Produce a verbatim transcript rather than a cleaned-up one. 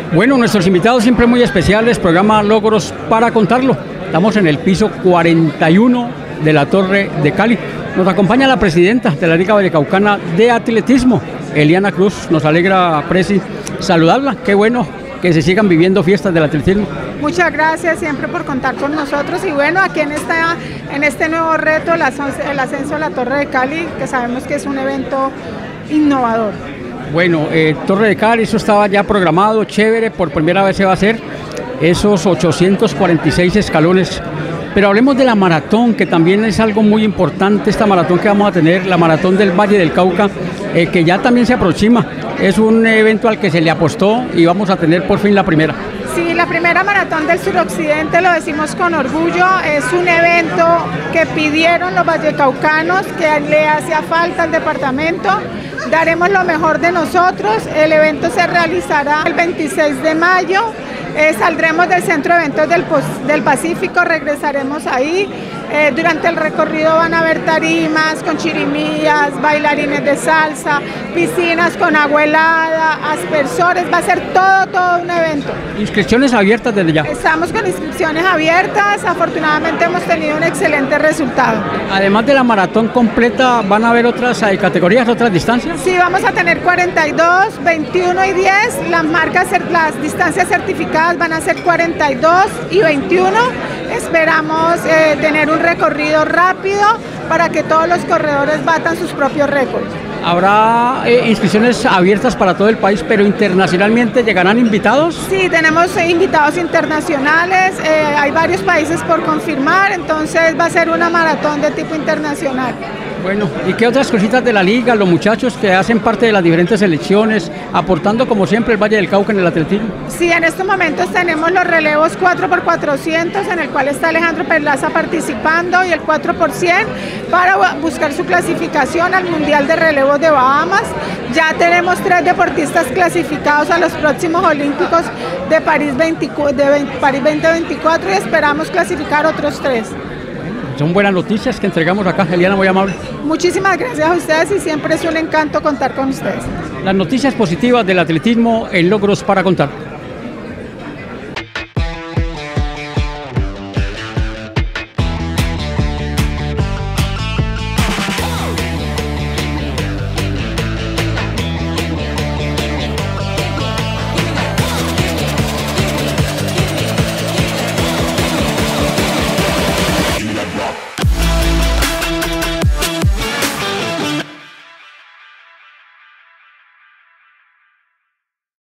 Bueno, nuestros invitados siempre muy especiales, programa Logros para contarlo. Estamos en el piso cuarenta y uno de la Torre de Cali. Nos acompaña la presidenta de la Liga Vallecaucana de Atletismo, Eliana Cruz. Nos alegra, Presi, saludarla. Qué bueno que se sigan viviendo fiestas del atletismo. Muchas gracias siempre por contar con nosotros y bueno, aquí en, esta, en este nuevo reto, el ascenso a la Torre de Cali, que sabemos que es un evento innovador. Bueno, eh, Torre de Cali, eso estaba ya programado, chévere, por primera vez se va a hacer esos ochocientos cuarenta y seis escalones. Pero hablemos de la maratón, que también es algo muy importante, esta maratón que vamos a tener, la maratón del Valle del Cauca, eh, que ya también se aproxima. Es un evento al que se le apostó y vamos a tener por fin la primera. Sí, la primera maratón del suroccidente, lo decimos con orgullo, es un evento que pidieron los vallecaucanos, que le hacía falta al departamento. Daremos lo mejor de nosotros, el evento se realizará el veintiséis de mayo, eh, saldremos del Centro de Eventos del, del Pacífico, regresaremos ahí. Eh, durante el recorrido van a haber tarimas con chirimías, bailarines de salsa, piscinas con agua helada, aspersores, va a ser todo, todo un evento. ¿Inscripciones abiertas desde ya? Estamos con inscripciones abiertas, afortunadamente hemos tenido un excelente resultado. Además de la maratón completa, ¿van a haber otras hay categorías, otras distancias? Sí, vamos a tener cuarenta y dos, veintiuno y diez, las marcas, las distancias certificadas van a ser cuarenta y dos y veintiuno. Esperamos eh, tener un recorrido rápido para que todos los corredores batan sus propios récords. ¿Habrá eh, inscripciones abiertas para todo el país, pero internacionalmente llegarán invitados? Sí, tenemos eh, invitados internacionales, eh, hay varios países por confirmar, entonces va a ser una maratón de tipo internacional. Bueno, ¿y qué otras cositas de la liga, los muchachos que hacen parte de las diferentes selecciones, aportando como siempre el Valle del Cauca en el atletismo? Sí, en estos momentos tenemos los relevos cuatro por cuatrocientos, en el cual está Alejandro Perlaza participando, y el cuatro por cien para buscar su clasificación al Mundial de Relevos de Bahamas. Ya tenemos tres deportistas clasificados a los próximos Olímpicos de París, de París veinte veinticuatro y esperamos clasificar otros tres. Son buenas noticias que entregamos acá, Eliana, muy amable. Muchísimas gracias a ustedes y siempre es un encanto contar con ustedes. Las noticias positivas del atletismo en Logros para contar.